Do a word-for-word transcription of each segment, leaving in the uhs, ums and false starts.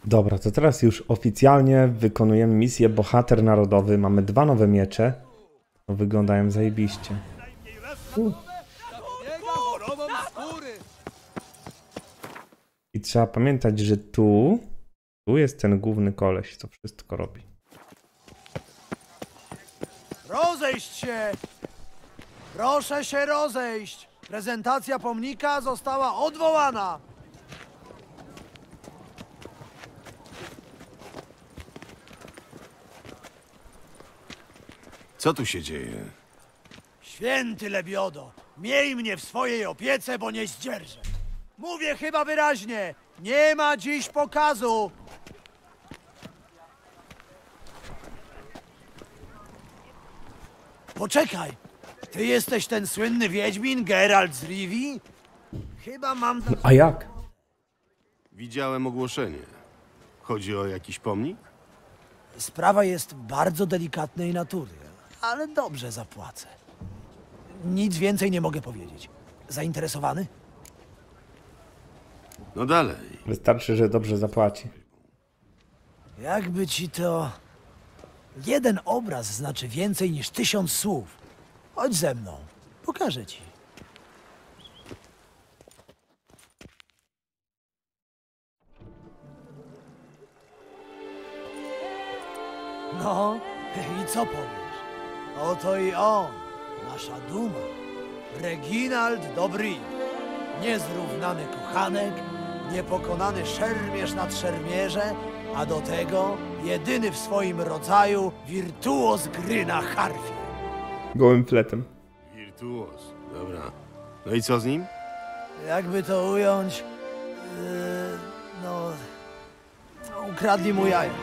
Dobra, to teraz już oficjalnie wykonujemy misję Bohater Narodowy. Mamy dwa nowe miecze. To wyglądają zajebiście. U. I trzeba pamiętać, że tu, tu jest ten główny koleś, co wszystko robi. Rozejść się! Proszę się rozejść! Prezentacja pomnika została odwołana! Co tu się dzieje? Święty Lebiodo, miej mnie w swojej opiece, bo nie zdzierżę. Mówię chyba wyraźnie, nie ma dziś pokazu. Poczekaj, ty jesteś ten słynny wiedźmin Geralt z Rivii? Chyba mam... No, a jak? Widziałem ogłoszenie. Chodzi o jakiś pomnik? Sprawa jest bardzo delikatnej natury, ale dobrze zapłacę. Nic więcej nie mogę powiedzieć. Zainteresowany? No dalej. Wystarczy, że dobrze zapłaci. Jakby ci to... Jeden obraz znaczy więcej niż tysiąc słów. Chodź ze mną, pokażę ci. No, i co powiesz? Oto i on, nasza duma. Reginald Dobry. Niezrównany kochanek, niepokonany szermierz nad szermierze, a do tego jedyny w swoim rodzaju wirtuoz gry na harfie. Gołym fletem. Wirtuos. Dobra. No i co z nim? Jakby to ująć... Yy, no... Ukradli mu jaja.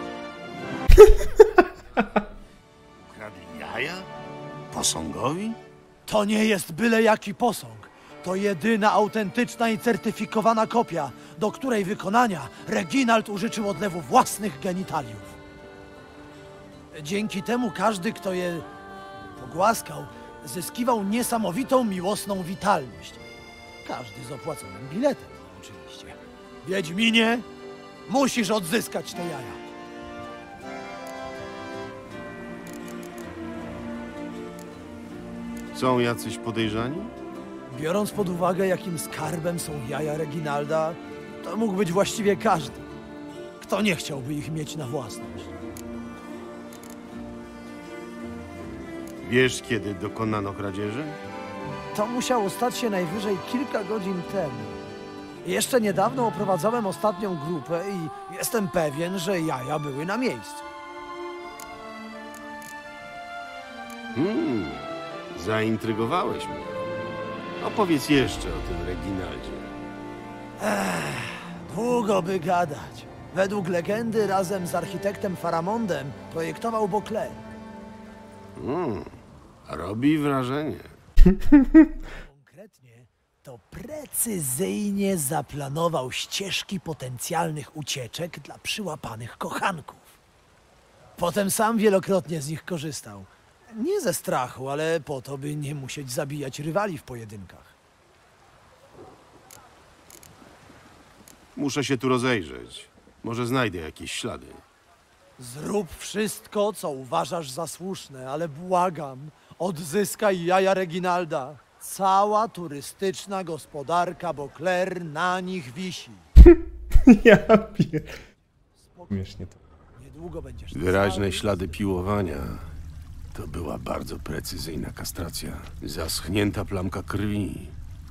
Ukradli jaja? Posągowi? To nie jest byle jaki posąg. To jedyna autentyczna i certyfikowana kopia, do której wykonania Reginald użyczył odlewu własnych genitaliów. Dzięki temu każdy, kto je pogłaskał, zyskiwał niesamowitą miłosną witalność. Każdy z opłaconym biletem, oczywiście. Wiedźminie, musisz odzyskać te jaja. Są jacyś podejrzani? Biorąc pod uwagę, jakim skarbem są jaja Reginalda, to mógł być właściwie każdy. Kto nie chciałby ich mieć na własność? Wiesz, kiedy dokonano kradzieży? To musiało stać się najwyżej kilka godzin temu. Jeszcze niedawno oprowadzałem ostatnią grupę i jestem pewien, że jaja były na miejscu. Hmm, zaintrygowałeś mnie. Opowiedz jeszcze o tym Reginaldzie. Długo by gadać. Według legendy razem z architektem Faramondem projektował Beauclerc. Hmm, robi wrażenie. Konkretnie to precyzyjnie zaplanował ścieżki potencjalnych ucieczek dla przyłapanych kochanków. Potem sam wielokrotnie z nich korzystał. Nie ze strachu, ale po to, by nie musieć zabijać rywali w pojedynkach. Muszę się tu rozejrzeć. Może znajdę jakieś ślady. Zrób wszystko, co uważasz za słuszne, ale błagam, odzyskaj jaja Reginalda. Cała turystyczna gospodarka Beauclerc na nich wisi. Ja pier... Śmiesznie to. Niedługo będziesz... Wyraźne cały- ślady piłowania. To była bardzo precyzyjna kastracja. Zaschnięta plamka krwi.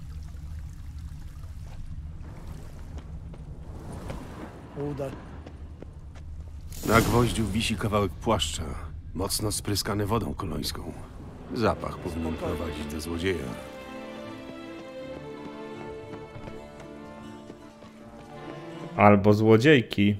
Uda. Na gwoździu wisi kawałek płaszcza, mocno spryskany wodą kolońską. Zapach powinien prowadzić do złodzieja. Albo złodziejki.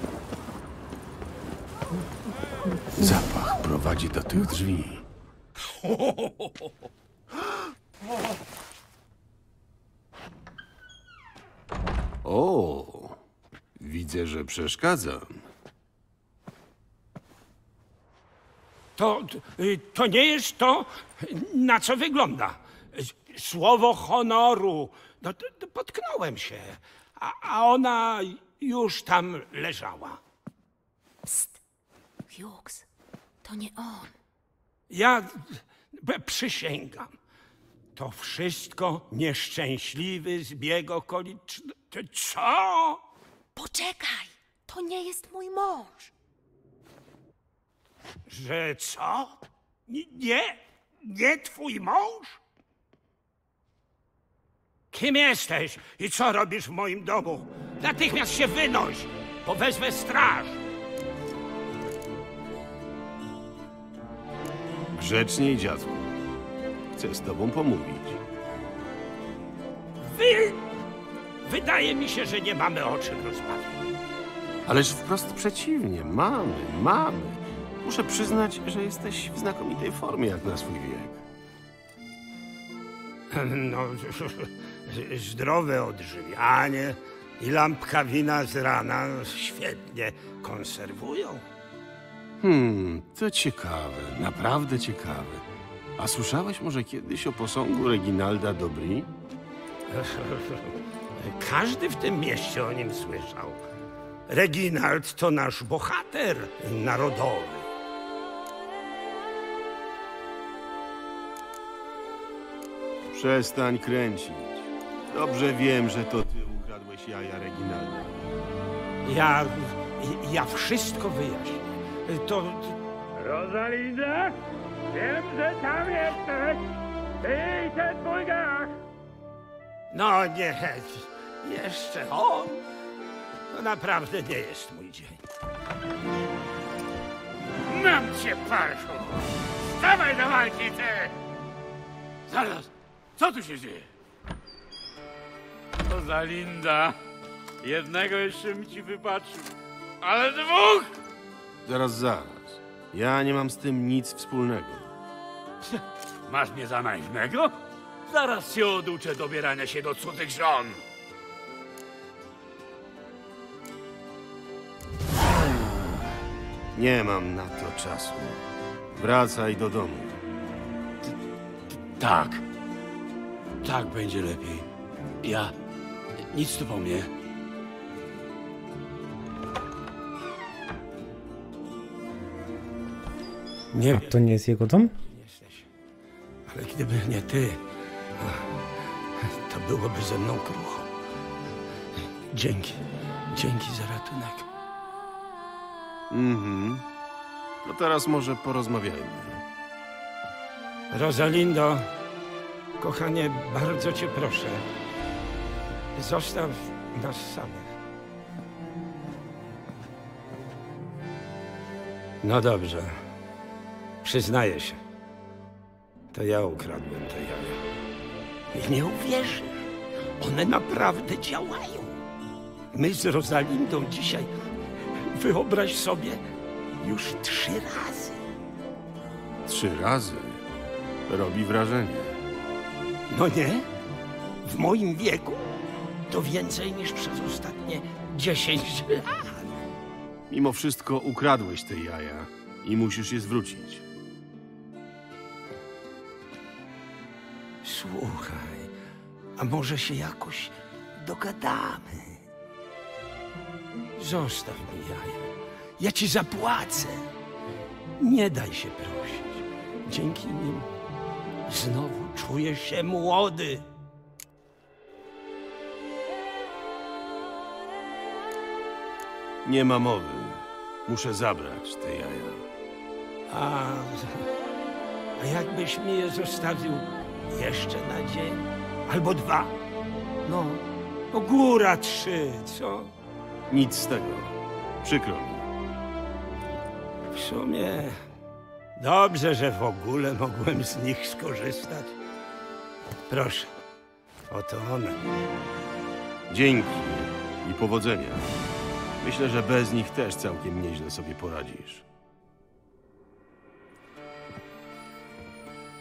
Zapach prowadzi do tych drzwi. O, widzę, że przeszkadzam. To, to nie jest to, na co wygląda. Słowo honoru. No, to, to potknąłem się, a, a ona już tam leżała. Psst. Hughes, to nie on. Ja b- przysięgam. To wszystko nieszczęśliwy zbieg okoliczności. Co? Poczekaj, to nie jest mój mąż. Że co? N- Nie? Nie twój mąż? Kim jesteś i co robisz w moim domu? Natychmiast się wynoś, bo wezwę straż. Grzeczniej, dziadku. Chcę z tobą pomówić. Wy... Wydaje mi się, że nie mamy o czym rozmawiać. Ależ wprost przeciwnie. Mamy, mamy. Muszę przyznać, że jesteś w znakomitej formie jak na swój wiek. No, zdrowe odżywianie i lampka wina z rana świetnie konserwują. Hmm, to ciekawe, naprawdę ciekawe. A słyszałeś może kiedyś o posągu Reginalda Dobry? Każdy w tym mieście o nim słyszał. Reginald to nasz bohater narodowy. Przestań kręcić. Dobrze wiem, że to ty ukradłeś jaja Reginalda. Ja, ja wszystko wyjaśnię. To... Rosalinda? Wiem, że tam jesteś! Ty i ten twój gach! No nie, jeszcze on. To naprawdę nie jest mój dzień. Mam cię, parszu! Stawaj do walki, ty! Zaraz, co tu się dzieje? Rosalinda, jednego jeszcze mi ci wybaczył, ale dwóch! Zaraz, zaraz. Ja nie mam z tym nic wspólnego. Masz mnie za naiwnego? Zaraz się oduczę dobierania się do cudzych żon. Nie mam na to czasu. Wracaj do domu. Tak. Tak będzie lepiej. Ja... Nic tu po mnie. Nie A wiem, to nie jest jego dom? jesteś. Ale gdyby nie ty, to byłoby ze mną krucho. Dzięki. Dzięki za ratunek. Mhm. No teraz może porozmawiajmy. Rosalindo, kochanie, bardzo cię proszę. Zostaw nas samych. No dobrze. Przyznaję się. To ja ukradłem te jaja. I nie uwierzysz. One naprawdę działają. My z Rosalindą dzisiaj, wyobraź sobie, już trzy razy. Trzy razy. Robi wrażenie. No nie? W moim wieku to więcej niż przez ostatnie dziesięć lat. Mimo wszystko ukradłeś te jaja i musisz je zwrócić. Słuchaj, a może się jakoś dogadamy? Zostaw mi jaja. Ja ci zapłacę. Nie daj się prosić. Dzięki nim znowu czuję się młody. Nie ma mowy. Muszę zabrać te jaja. A, a jakbyś mi je zostawił jeszcze na dzień? Albo dwa? No, no góra trzy, co? Nic z tego. Przykro mi. W sumie dobrze, że w ogóle mogłem z nich skorzystać. Proszę, oto one. Dzięki i powodzenia. Myślę, że bez nich też całkiem nieźle sobie poradzisz.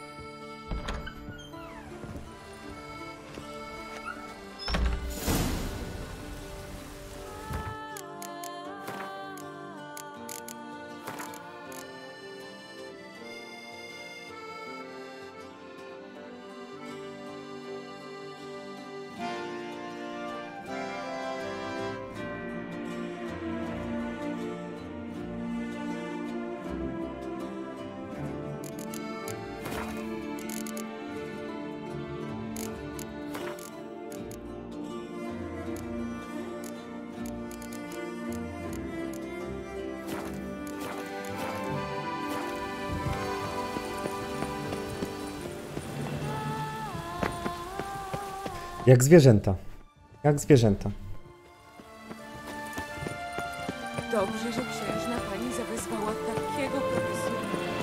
Jak zwierzęta. Jak zwierzęta. Dobrze, że księżna pani zawezwała takiego profesora.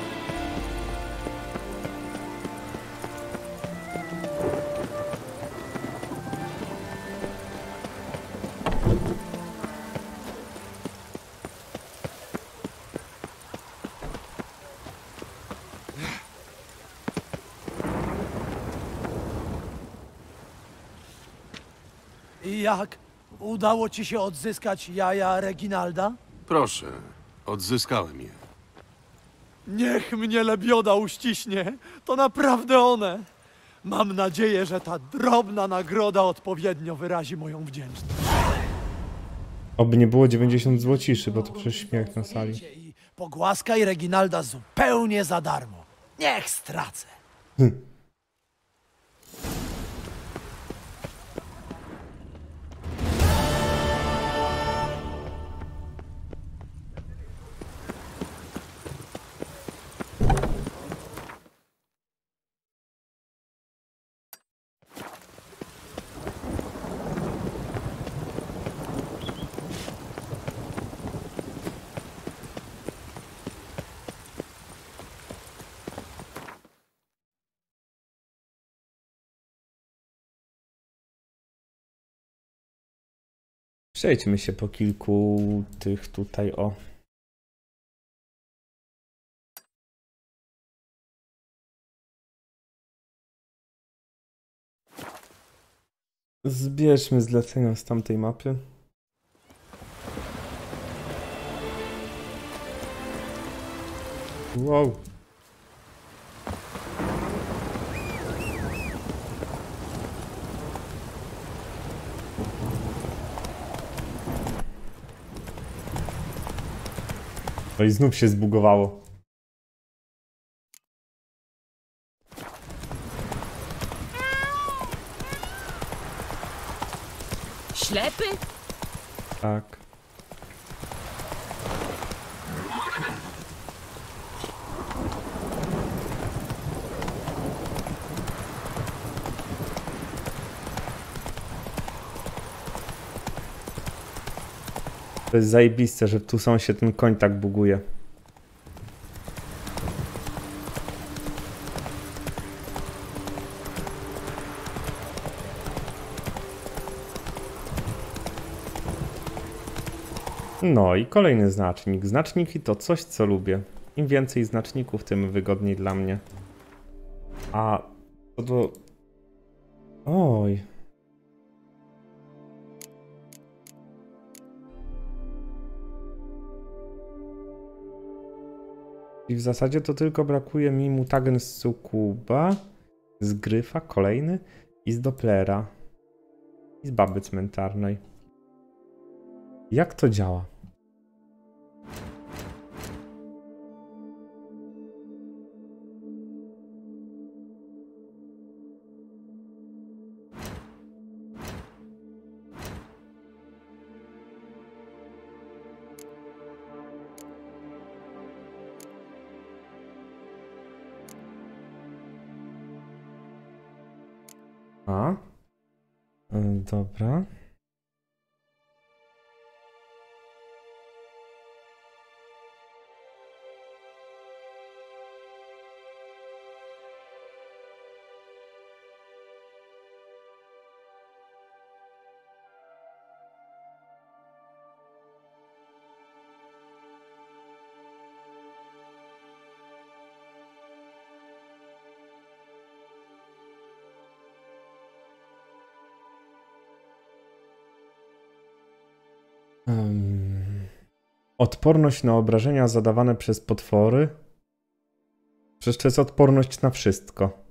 I jak? Udało ci się odzyskać jaja Reginalda? Proszę, odzyskałem je. Niech mnie lebioda uściśnie. To naprawdę one. Mam nadzieję, że ta drobna nagroda odpowiednio wyrazi moją wdzięczność. Oby nie było dziewięćdziesiąt złociszy, bo to przecież śmiech na sali. I pogłaskaj Reginalda zupełnie za darmo. Niech stracę. Przejdźmy się po kilku tych tutaj, o. Zbierzmy zlecenia z tamtej mapy. Wow. No i znów się zbugowało. Ślepy? Tak. To jest zajebiste, że tu są się ten koń tak buguje. No i kolejny znacznik. Znaczniki to coś, co lubię. Im więcej znaczników, tym wygodniej dla mnie. A to do... Oj. I w zasadzie to tylko brakuje mi mutagen z sukuba, z gryfa, kolejny, i z Dopplera, i z baby cmentarnej. Jak to działa? A? Y, Dobra. Um, odporność na obrażenia zadawane przez potwory. Przecież to jest odporność na wszystko.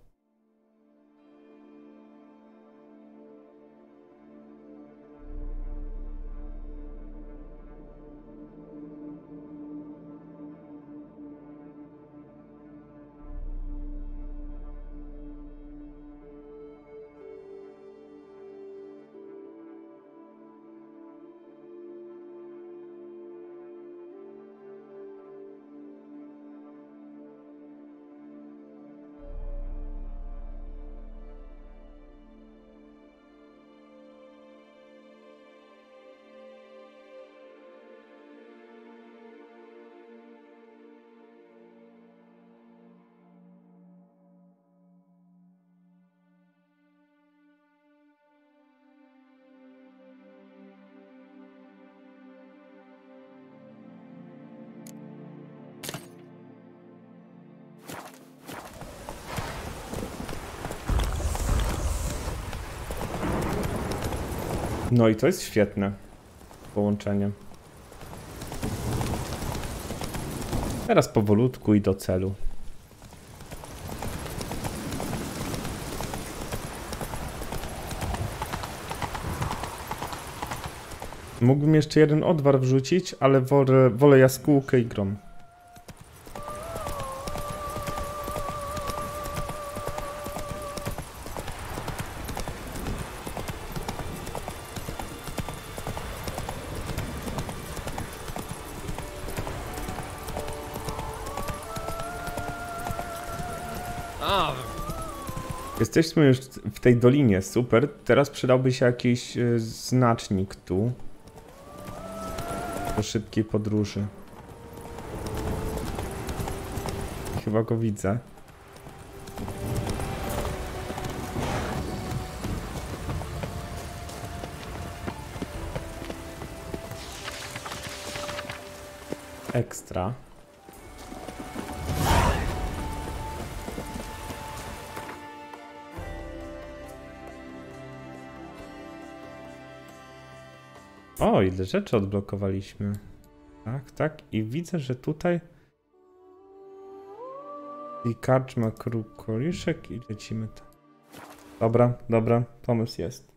No i to jest świetne połączenie. Teraz powolutku i do celu. Mógłbym jeszcze jeden odwar wrzucić, ale wolę, wolę jaskółkę i grom. Jesteśmy już w tej dolinie, super. Teraz przydałby się jakiś y, znacznik tu. Do szybkiej podróży. Chyba go widzę. Ekstra. O, ile rzeczy odblokowaliśmy. Tak, tak. I widzę, że tutaj i karczma koriszek i lecimy tam. Dobra, dobra, pomysł jest.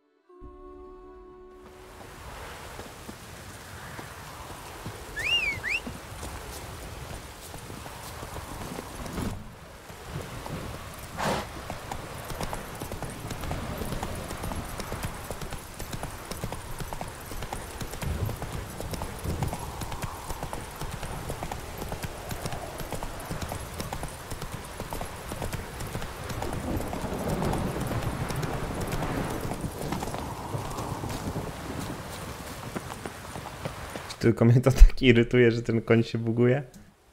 Tylko mnie to tak irytuje, że ten koń się buguje.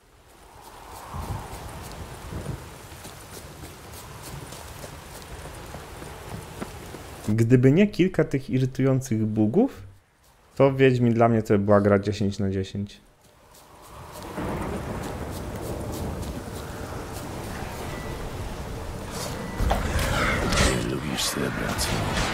Gdyby nie kilka tych irytujących bugów, to Wiedźmin dla mnie to była gra dziesięć na dziesięć. Nie lubisz celebracji.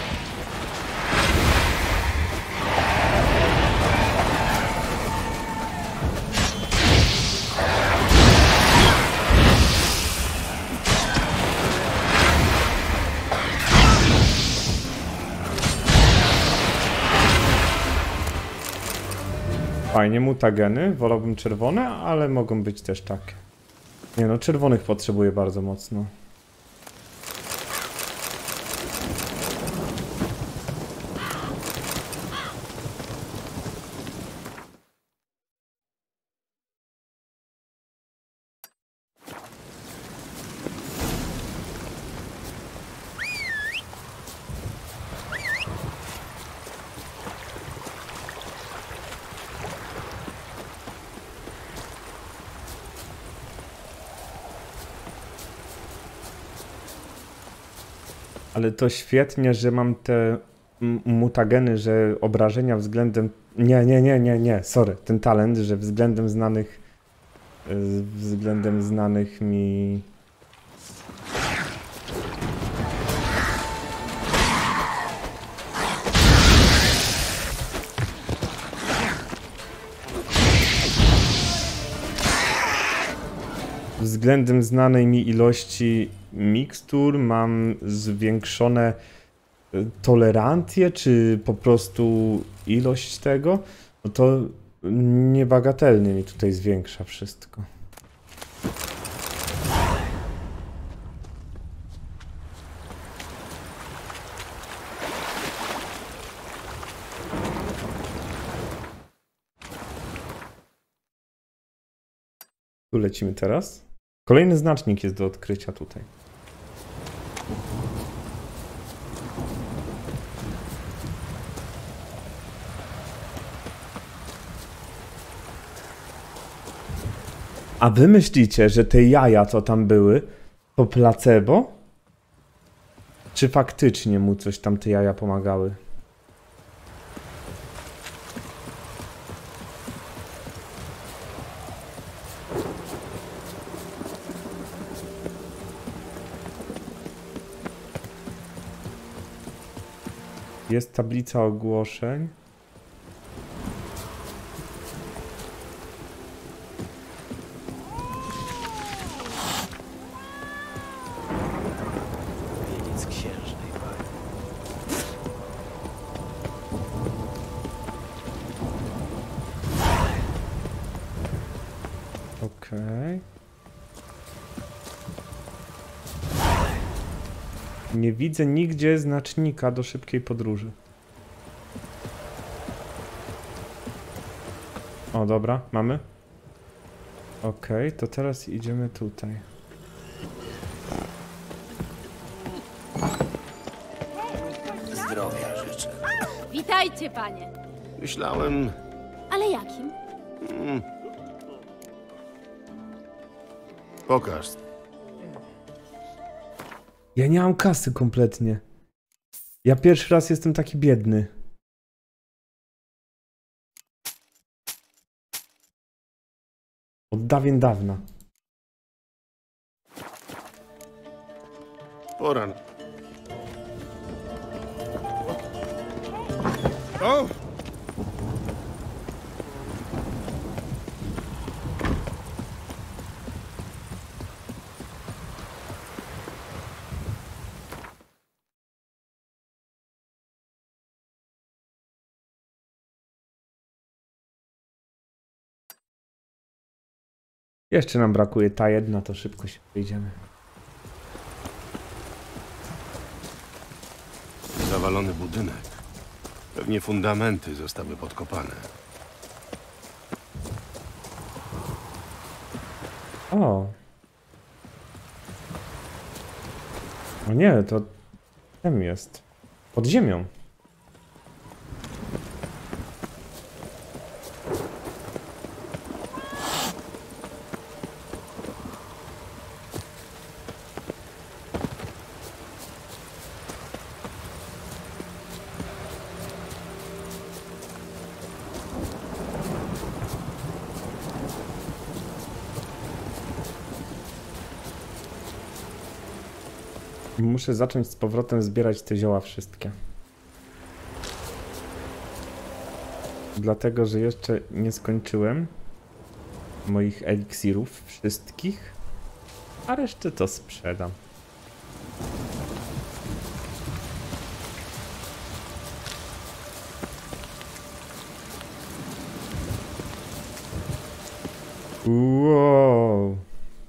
Fajnie, mutageny, wolałbym czerwone, ale mogą być też takie. Nie no, czerwonych potrzebuję bardzo mocno. Ale to świetnie, że mam te mutageny, że obrażenia względem... Nie, nie, nie, nie, nie, sorry. Ten talent, że względem znanych... Względem znanych mi... Względem znanej mi ilości mikstur mam zwiększone tolerancje, czy po prostu ilość tego, no to niebagatelnie mi tutaj zwiększa wszystko. Tu lecimy teraz. Kolejny znacznik jest do odkrycia tutaj. A wy myślicie, że te jaja, co tam były, to placebo? Czy faktycznie mu coś tam te jaja pomagały? Jest tablica ogłoszeń. Wieniec księżnej pani. Okej. Nie widzę nigdzie znacznika do szybkiej podróży. O, dobra, mamy. Okej, to teraz idziemy tutaj. Zdrowia życzę. Witajcie, panie. Myślałem... Ale jakim? Mm. Pokaż. Ja nie mam kasy kompletnie. Ja pierwszy raz jestem taki biedny. Od dawien dawna. Poran. O! Jeszcze nam brakuje ta jedna, to szybko się wyjdziemy. Zawalony budynek. Pewnie fundamenty zostały podkopane. O. O nie, to tam jest. Pod ziemią. Muszę zacząć z powrotem zbierać te zioła wszystkie. Dlatego, że jeszcze nie skończyłem moich eliksirów wszystkich, a resztę to sprzedam. Wow.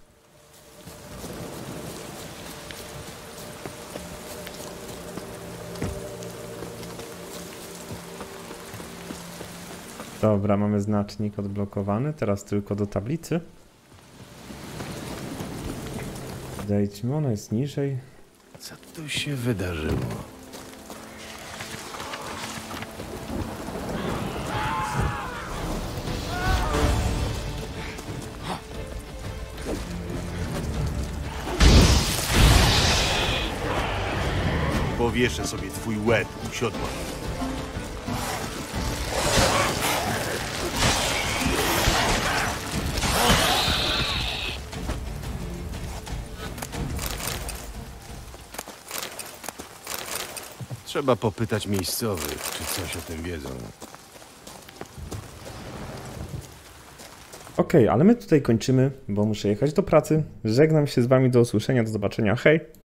Dobra, mamy znacznik odblokowany, teraz tylko do tablicy. Zejdźmy, ona jest niżej. Co tu się wydarzyło? Powieszę sobie twój łeb u siodła. Trzeba popytać miejscowych, czy coś o tym wiedzą. Okej, okay, ale my tutaj kończymy, bo muszę jechać do pracy. Żegnam się z wami, do usłyszenia, do zobaczenia, hej!